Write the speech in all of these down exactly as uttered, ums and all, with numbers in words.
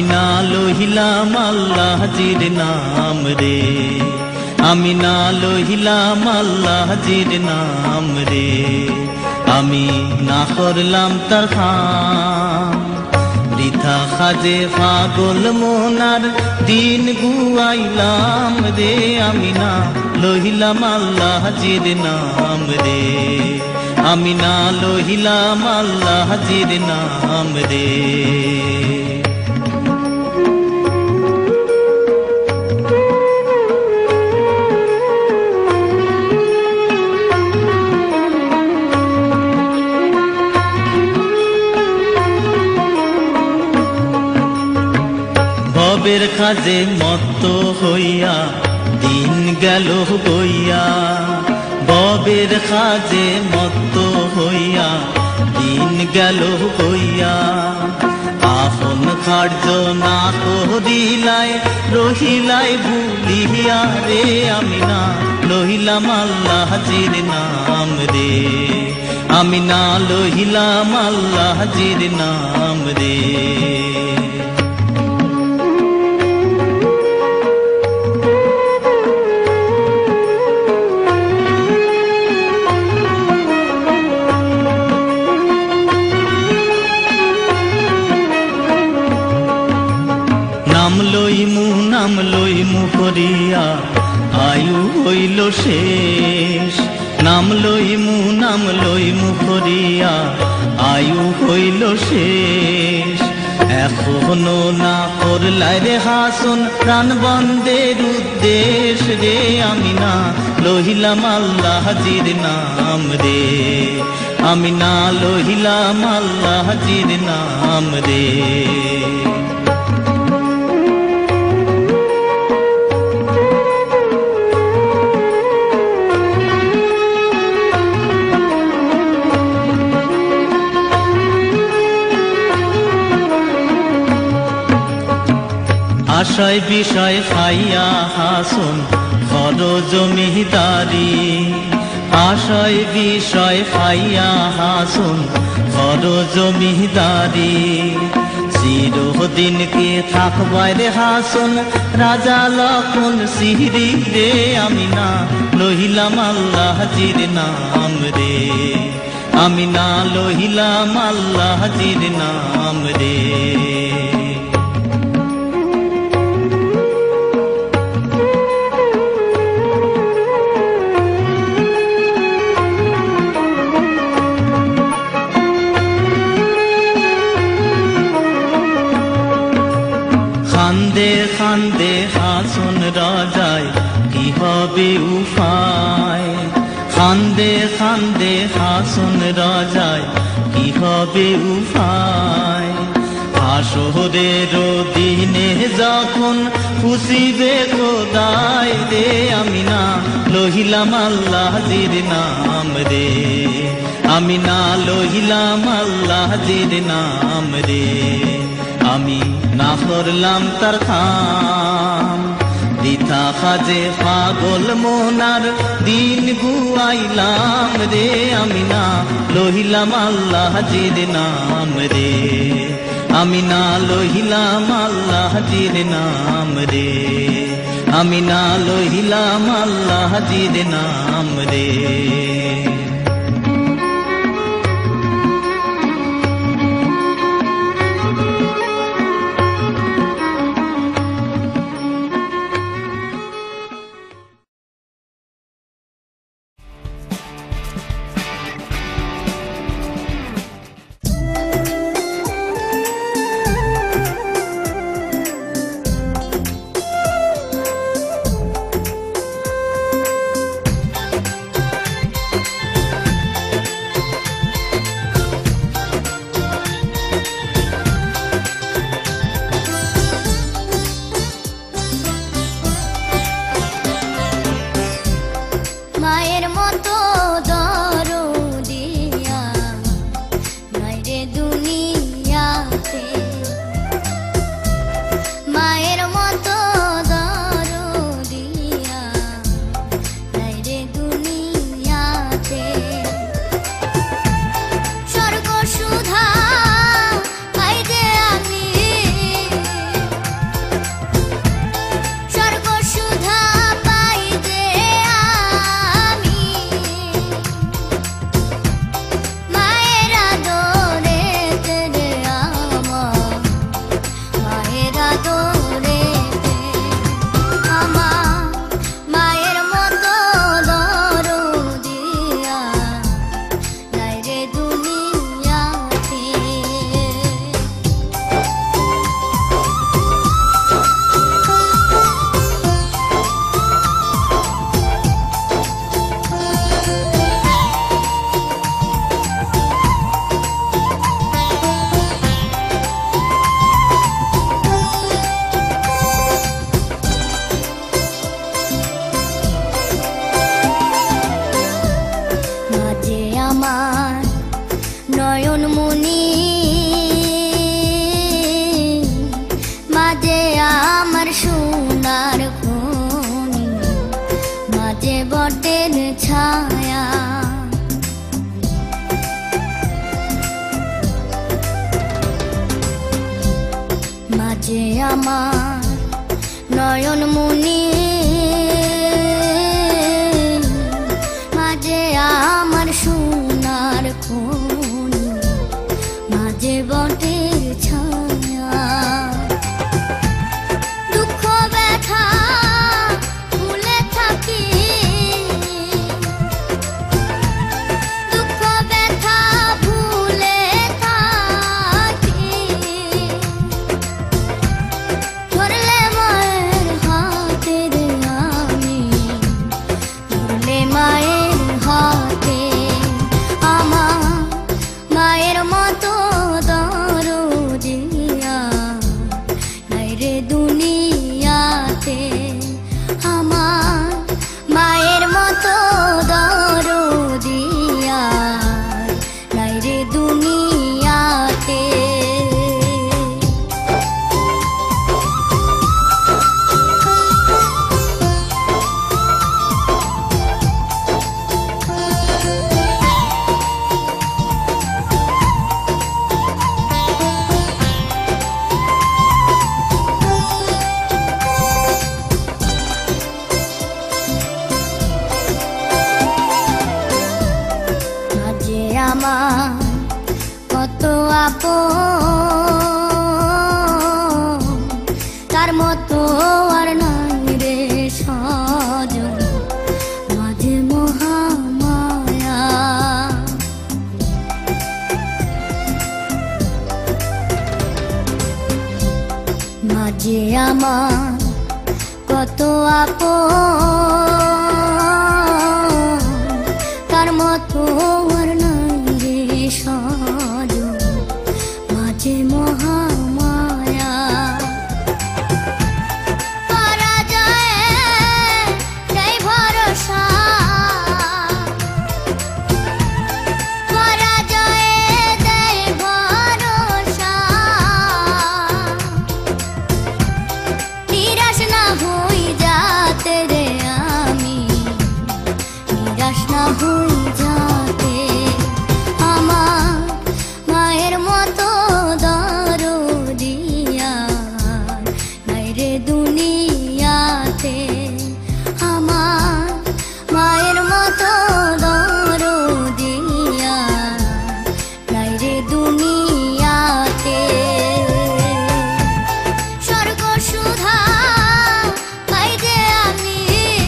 না লইলাম আল্লাহজির নাম রে, আমি না লইলাম আল্লাহজির নাম রে, আমি না করলাম তার খাম। বৃথা খাজে পাগল মনার দিন গুয়াইলাম রে, আমি না লইলাম আল্লাহজির নাম রে, আমি না লইলাম আল্লাহজির নাম রে। ভবের কাজে মত্ত হইয়া দিন গেল গইয়া, ভবের কাজে মত্ত হইয়া দিন গেল গইয়া, আপন কার্য না করিলাই রহিলাই ভুলিয়া রে, আমি না লইলাম আল্লাহজির নাম রে, আমি না লইলাম আল্লাহজির নাম রে। নাম লইমু নাম লইমু করিয়া আয়ু হইল শেষ, নাম লইমু নাম লইমু করিয়া আয়ু হইল শেষ, এখনো না করলাই রে হাসন প্রাণ বন্ধের উদ্দেশ রে, আমি না লইলাম আল্লাহজির নাম রে, আমি না লইলাম আল্লাহজির নাম রে। আশায় বিষয় খাইয়া হাসন ঘর জমিদারি, আশায় বিষয় খাইয়া হাসন ঘর জমিদারি, চিরদিনকে থাকবাই রে হাসন রাজা লক্ষণ সিহরি রে, আমি না লইলাম আল্লাহজির নাম রে, আমি না লইলাম আল্লাহজির নাম রে। খান্দে খান্দে হাসন রাজায় কি হবে উপায়, খান্দে খান্দে হাসন রাজায় কি হবে উপায়, হাসরের দিনে যখন খুশিবে খোদায় রে, আমি না লইলাম আল্লাহজির নাম রে, আমি না লইলাম আল্লাহজির নাম রে, আমি না করলাম তার খাম। বৃথা কাজে পাগল মনার দিন গুয়াইলাম রে, আমি না লইলাম আল্লাহজির নাম রে, আমি না লইলাম আল্লাহজির নাম রে, আমি না লইলাম আল্লাহজির নাম রে। ছায়া মাঝে আমার নয়ন মুনি মাঝে আমার সোনার খনি মাঝে বটের ছায়া দুঃখ ব্যথা ভুলে থাকি দুঃখ ব্যথা ভুলে থাকি ধরলে মায়ের হাতে রে আমি ধরলে মায়ের হাতে আমার মায়ের মতো দরদিয়া নাই রে দুনিয়াতে আমার মায়ের মতো দরদিয়া নাই রে দুনিয়াতে মাঝে আমার কত আপন তার মতো আর নাই রে সজন মাঝে মহামায়া মাঝে আমার কত আপন তার মতো আর নাই রে সজন মাঝে মহামায়া পরাজয়ে নেই ভরসা পরাজয়ে নেই ভরসা নিরাশ না হই যাতে রে আমি নিরাশ না হই যাতে আমার মায়ের মতো দরদিয়া নাই রে দুনিয়াতে আমার মায়ের মতো দরদিয়া নাই রে দুনিয়াতে স্বর্গ সুধা পাই যে আমি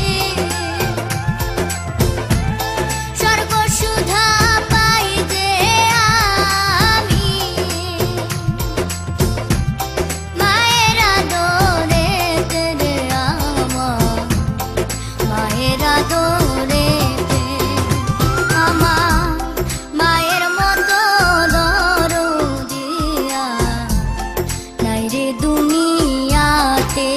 স্বর্গ সুধা পাই যে আমি মায়ের আদরেতে রে আমার মায়ের আদরেতে আমার মায়ের মতো দরদিয়া নাই রে দুনিয়াতে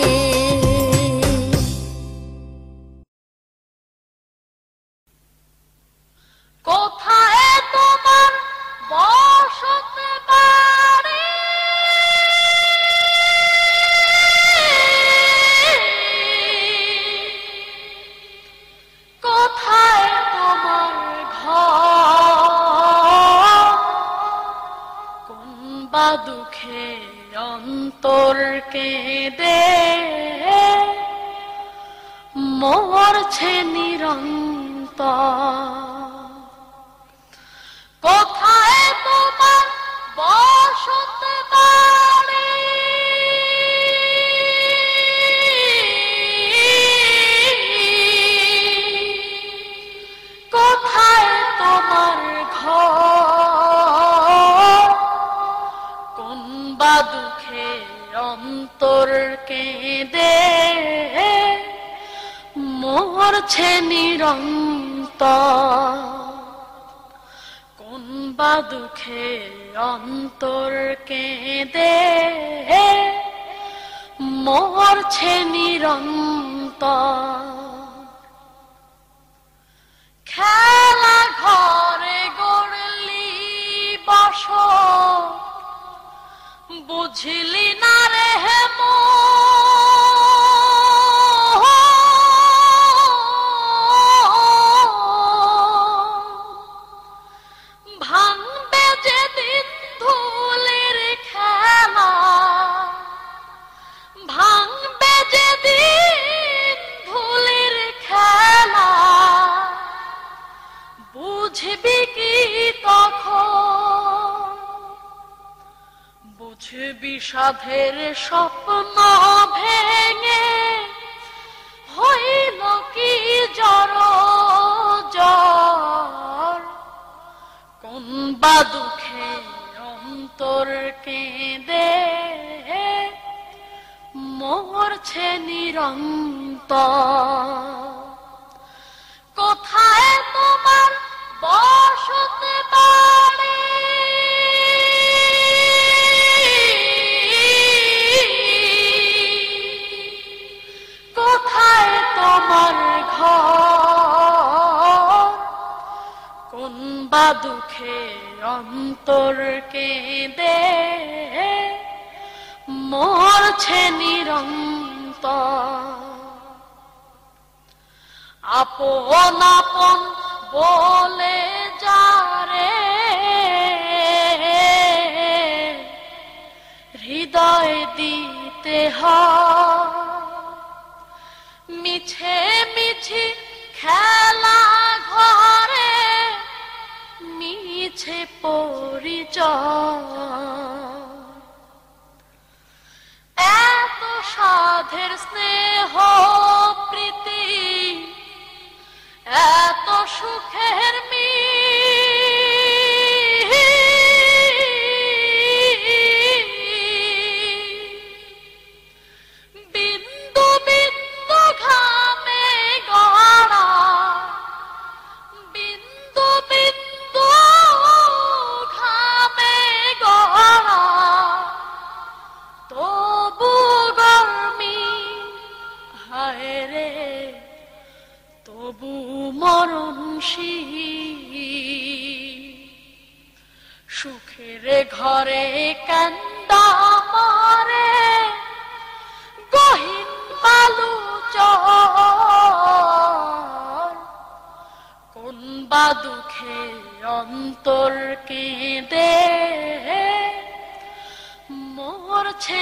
কোথায় তোমার বসতে বাড়ি কোথায় তোমার ঘর কোন বা দুঃখে অন্তর কেঁদে মরছে নিরন্তর কোথায় তোমার বসতে বাড়ি কোথায় তোমার ঘর কোন বা দুঃখে অন্তর কেঁদে মরছে নিরন্তর কোন বা দুঃখে অন্তর কেঁদে মরছে নিরন্তর খেলা ঘরে গড়লি বাসর বুঝলি না রে মন বুঝবি কি তখন, বুঝবি সাধের স্বপ্ন ভেঙে হইল কি জড় জ্বর। কোন বা দুঃখে অন্তর কেঁদে মরছে নিরন্তর। কোথায় তোমার বসতে বাড়ি, কোথায় তোমার ঘর, কোন বা দুঃখে অন্তর কেঁদে মরছে নিরন্তর। আপন আপন বলে যারে হৃদয় দিতে হয়, মিছে মিছি খেলা ঘরে মিছে পরিচয়। এত সাধের স্নেহ প্রীতি, এত সুখের মিল, বিন্দু বিন্দু ঘামে গড়া, বিন্দু বিন্দু ঘামে গড়া, তবু গর্মি হায় রে, তবু মরণশীল। সুখের ঘরে কান্দা মরে গহীন বালু চর। কোন বা দুঃখে অন্তর কেঁদে মরছে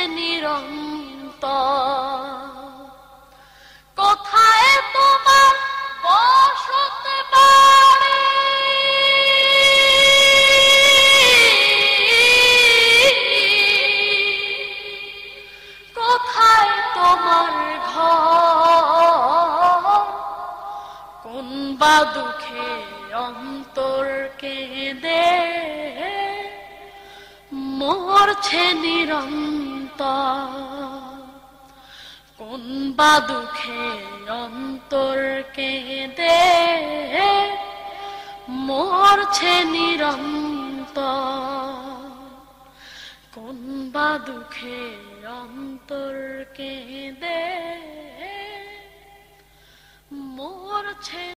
নিরন্তর। কোথায় তোমার বসতে বাড়ি, কোথায় তোমার ঘর, কোন বা দুঃখে অন্তর কেঁদে মরছে নিরন্তর। কোন বা দুঃখে অন্তর কেঁদে মরছে নিরন্তর। কোন বা দুঃখে অন্তর কেঁদে মরছে